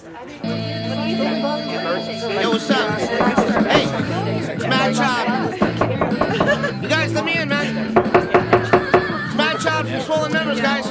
Yo, what's up? Hey, it's Mad Chop. You guys let me in, man. It's Mad Chop from Swollen Members, guys.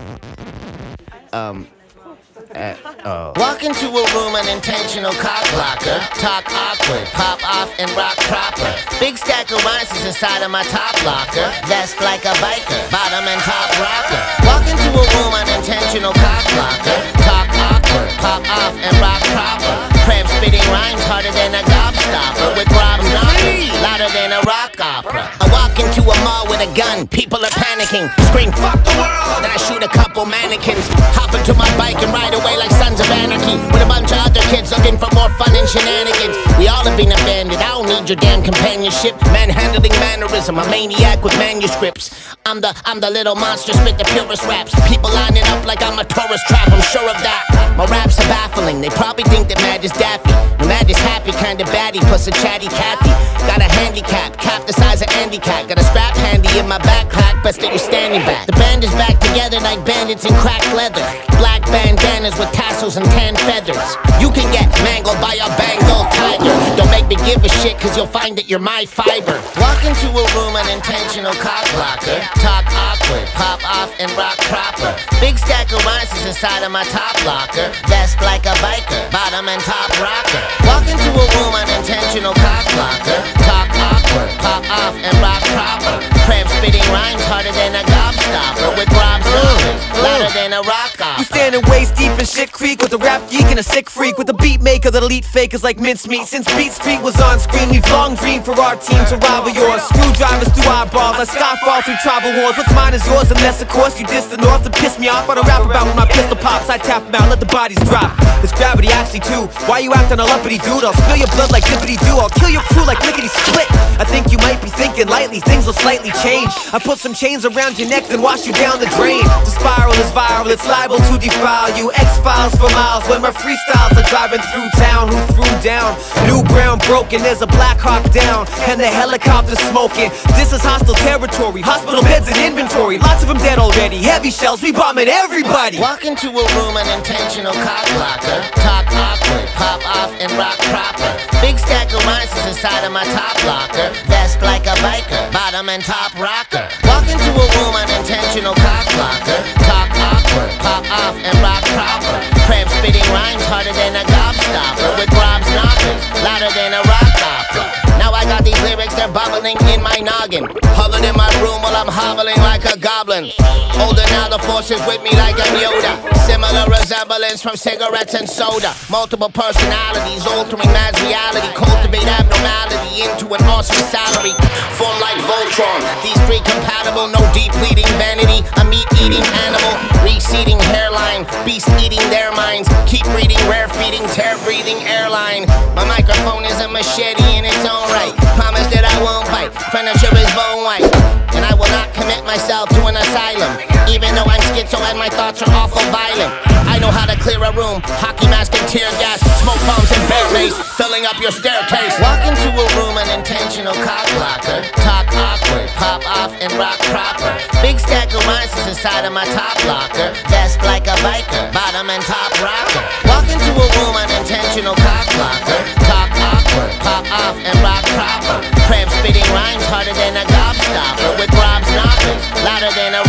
Walk into a room, unintentional cock blocker. Talk awkward, pop off and rock proper. Big stack of rhymes is inside of my top locker. Vest like a biker, bottom and top rocker. Walk into a room, unintentional cock blocker. Talk awkward, pop off and rock proper. Cramp spitting rhymes harder than a gobstopper. With Rob's knocking, louder than a rock opera. I walk into a mall with a gun, people are panicking. Scream, fuck the world, then I shoot a couple mannequins. Hop into my bike and ride away like Sons of Anarchy. With a bunch of other kids looking for more fun and shenanigans. We all have been abandoned, I don't need your damn companionship. Manhandling mannerism, a maniac with manuscripts. I'm the little monster, spit the purest raps. People lining up like I'm a tourist trap, I'm sure of that. My raps are baffling, they probably think that Mad is daffy. No, Mad is happy, kinda baddie, plus a chatty Cathy. Got a handicap, cap the size of Andy Cat. Got a strap handy in my backpack, best that you're standing back. The band is back together like bandits in cracked leather. Black bandanas with tassels and tan feathers. You can get mangled by a Bengal tiger. Don't make me give a shit, cause you'll find that you're my fiber. Walk into a room, unintentional cock blocker. Talk awkward, pop off and rock proper. Big stack of rhymes is inside of my top locker. Vest like a biker, bottom and top rocker. Walk into a room, unintentional cock blocker. Talk awkward, pop off and rock proper. Cramp spitting rhymes harder than a gobstopper. With Rob's numbers, louder than a rock opera. You standing waist deep in shit creek with a rap geek and a sick freak, with a beat maker that elite fakers like mincemeat. Since Beat Street was on screen, we've long dreamed for our team to rival yours. Screwdrivers through eyeballs like Skyfall through tribal wars. What's mine is yours, unless of course you diss the north to piss me off. I don't rap about when my pistol pops, I tap them out, let the bodies drop. There's gravity actually too. Why you acting all uppity dude? I'll spill your blood like dippity doo. I'll kill your crew like lickety split. I think you might be thinking lightly, things will slightly change. I put some chains around your neck, then wash you down the drain. The spiral is viral, it's liable to defile you. X-Files for miles when my freestyles are driving through town. Who threw down? New ground broken, there's a Black Hawk down, and the helicopter's smoking. This is hostile territory, hospital beds in inventory. Lots of them dead already, heavy shells, we bombing everybody. Walk into a room, unintentional cock blocker. Talk awkward, pop off and rock proper. Big stack of rhymes is inside of my top locker. Vest like a biker, bottom and top rocker. Walk into a room, unintentional cock blocker. Talk awkward, pop off and rock proper. Cramp spitting rhymes harder than a gobstopper. With Rob's knockers, louder than a rock opera. Now I got these lyrics, they're bubbling in my noggin. Hovered in my room while I'm hobbling like a goblin. Older now, the force is with me like I'm Yoda. Similar resemblance from cigarettes and soda. Multiple personalities, altering Mad's reality. Cultivate abnormality into an awesome salary. Form like Voltron, these three compatible. No deep-bleeding vanity, a meat-eating animal. Receding hairline, beast eating their minds. Keep reading, rare feeding, tear-breathing airline. My microphone is a machete in its own right. Promise that I won't bite, furniture is bone white. And I will not commit myself to an asylum, even though I'm schizo and my thoughts are awful violent. I know how to clear a room, hockey mask and tear gas, smoke bombs and bear mace, filling up your staircase. Walk into a room, unintentional cock blocker. Talk awkward, pop off and rock proper. Big stack of rhymes is inside of my top locker. Vest like a biker, bottom and top rocker. Walk into a room, unintentional cock blocker. Talk awkward, pop off and rock proper. Cramp spitting rhymes harder than a gobstopper. With Rob's knockers, louder than a